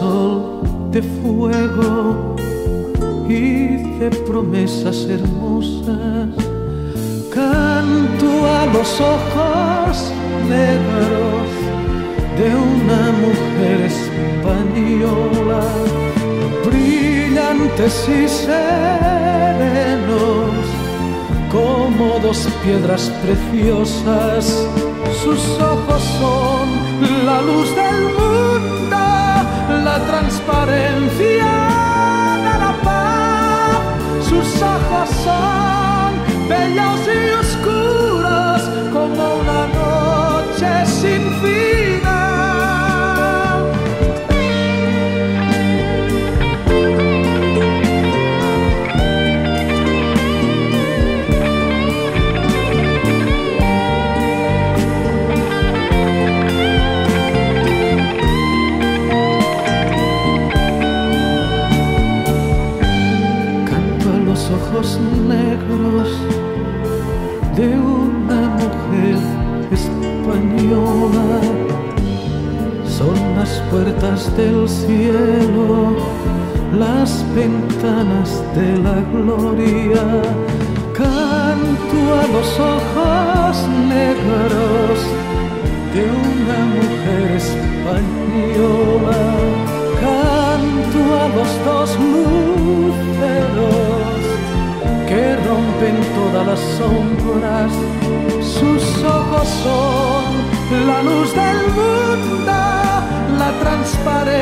sol de fuego y de promesas hermosas. Canto a los ojos negros de una mujer española, brillantes y serenos como dos piedras preciosas. Sus ojos son la luz del mundo, la transparencia de la paz. Sus ojos son bellos y oscuros como una noche sin final. Ojos negros de una mujer española son las puertas del cielo, las ventanas de la gloria. Canto a los ojos negros de una mujer española, canto a los dos luceros que rompen todas las sombras. Sus ojos son la luz del mundo, la transparencia